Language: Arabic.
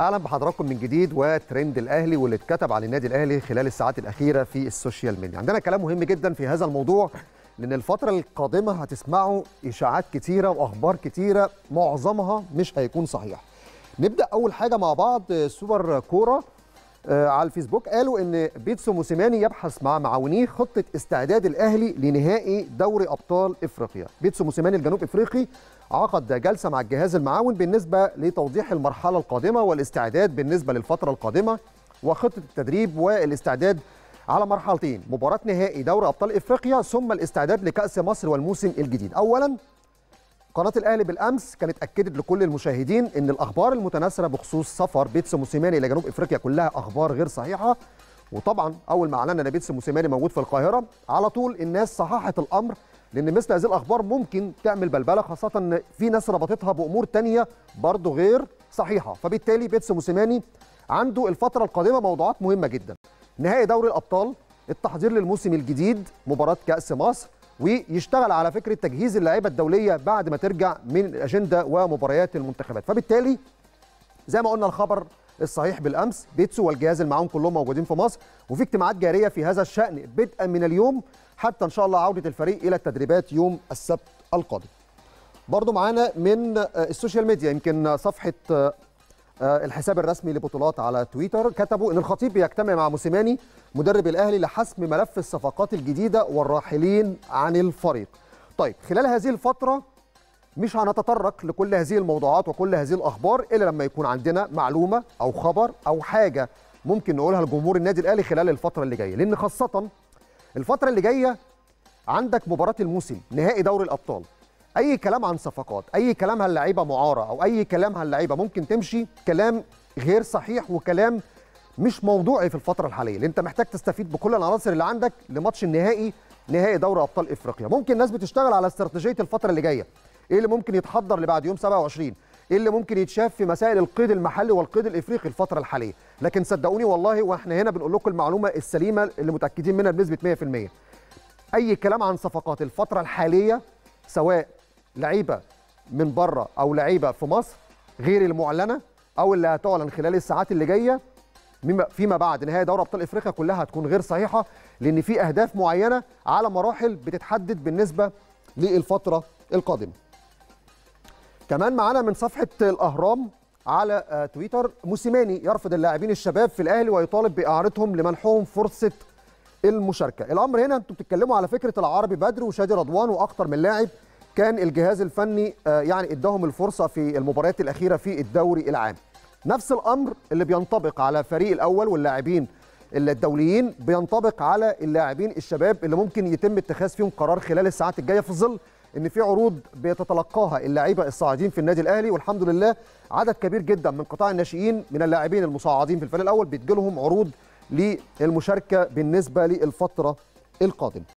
اهلا بحضراتكم من جديد وترند الاهلي واللي اتكتب عن النادي الاهلي خلال الساعات الاخيره في السوشيال ميديا. عندنا كلام مهم جدا في هذا الموضوع لان الفتره القادمه هتسمعوا اشاعات كتيره واخبار كتيره معظمها مش هيكون صحيح. نبدا اول حاجه مع بعض. سوبر كوره على الفيسبوك قالوا ان بيتسو موسيماني يبحث مع معاونيه خطه استعداد الاهلي لنهائي دوري ابطال افريقيا. بيتسو موسيماني الجنوب افريقي عقد جلسه مع الجهاز المعاون بالنسبه لتوضيح المرحله القادمه والاستعداد بالنسبه للفتره القادمه وخطه التدريب والاستعداد على مرحلتين، مباراه نهائي دوري ابطال افريقيا ثم الاستعداد لكاس مصر والموسم الجديد. اولا قناه الاهلي بالامس كانت اكدت لكل المشاهدين ان الاخبار المتناثره بخصوص سفر بيتسو موسيماني الى جنوب افريقيا كلها اخبار غير صحيحه. وطبعا اول ما اعلنا ان بيتسو موسيماني موجود في القاهره على طول الناس صححت الامر، لان مثل هذه الاخبار ممكن تعمل بلبله، خاصه ان في ناس ربطتها بامور ثانيه برضه غير صحيحه. فبالتالي بيتسو موسيماني عنده الفتره القادمه موضوعات مهمه جدا: نهائي دوري الابطال، التحضير للموسم الجديد، مباراه كاس مصر، ويشتغل على فكره تجهيز اللعيبه الدوليه بعد ما ترجع من الاجنده ومباريات المنتخبات. فبالتالي زي ما قلنا الخبر الصحيح بالامس، بيتسو والجهاز المعاون كلهم موجودين في مصر، وفي اجتماعات جاريه في هذا الشان بدءا من اليوم حتى ان شاء الله عوده الفريق الى التدريبات يوم السبت القادم. برضو معانا من السوشيال ميديا، يمكن صفحه الحساب الرسمي لبطولات على تويتر كتبوا ان الخطيب بيجتمع مع موسيماني مدرب الاهلي لحسم ملف الصفقات الجديده والراحلين عن الفريق. طيب خلال هذه الفتره مش هنتطرق لكل هذه الموضوعات وكل هذه الاخبار الا لما يكون عندنا معلومه او خبر او حاجه ممكن نقولها لجمهور النادي الاهلي خلال الفتره اللي جايه، لان خاصه الفتره اللي جايه عندك مباراه الموسم، نهائي دوري الابطال. اي كلام عن صفقات، اي كلام هاللعيبه معاره، او اي كلام هاللعيبه ممكن تمشي، كلام غير صحيح وكلام مش موضوعي في الفتره الحاليه، لان انت محتاج تستفيد بكل العناصر اللي عندك لماتش النهائي، نهائي دوري ابطال افريقيا. ممكن الناس بتشتغل على استراتيجيه الفتره اللي جايه، ايه اللي ممكن يتحضر لبعد يوم 27، ايه اللي ممكن يتشاف في مسائل القيد المحلي والقيد الافريقي الفتره الحاليه. لكن صدقوني والله واحنا هنا بنقول لكم المعلومه السليمه اللي متاكدين منها بنسبه 100%. اي كلام عن صفقات الفتره الحاليه سواء لعيبه من بره او لعيبه في مصر غير المعلنه او اللي هتعلن خلال الساعات اللي جايه فيما بعد نهايه دوري ابطال افريقيا كلها هتكون غير صحيحه، لان في اهداف معينه على مراحل بتتحدد بالنسبه للفتره القادمه. كمان معانا من صفحه الاهرام على تويتر: موسيماني يرفض اللاعبين الشباب في الاهلي ويطالب باعارتهم لمنحهم فرصه المشاركه. الامر هنا انتوا بتتكلموا على فكره العربي بدر وشادي رضوان واكثر من لاعب كان الجهاز الفني يعني اداهم الفرصه في المباريات الاخيره في الدوري العام. نفس الامر اللي بينطبق على فريق الاول واللاعبين الدوليين بينطبق على اللاعبين الشباب اللي ممكن يتم اتخاذ فيهم قرار خلال الساعات الجايه، في ظل ان في عروض بيتتلقاها اللاعيبه الصاعدين في النادي الاهلي، والحمد لله عدد كبير جدا من قطاع الناشئين من اللاعبين المصعدين في الفريق الاول بيتجي لهم عروض للمشاركه بالنسبه للفتره القادمه.